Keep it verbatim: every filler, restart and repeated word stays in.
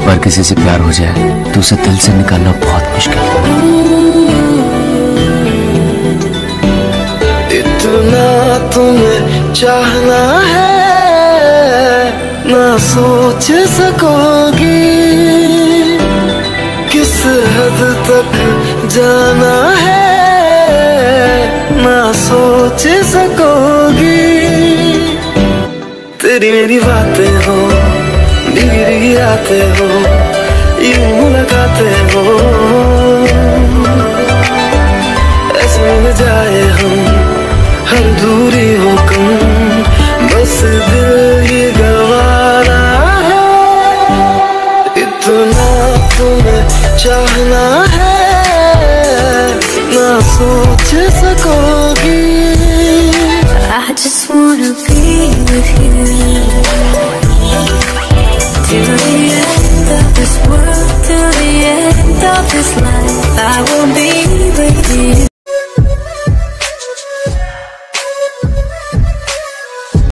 एक बार किसी से प्यार हो जाए तो उसे दिल से निकालना बहुत मुश्किल है। इतना तुम्हें चाहना है ना सोच सकोगी, किस हद तक जाना है ना सोच सकोगी। तेरी मेरी बातें हो, भीगी भीगी रातें हो, यूं मुलाकातें हो, ऐसे मिल जाए हम हर दूरी हो कम, बस दिल ही गवारा है। इतना तुम्हें चाहना है ना सोच सकोगी। I just wanna be with you till the end of this world, till the end of this life. I will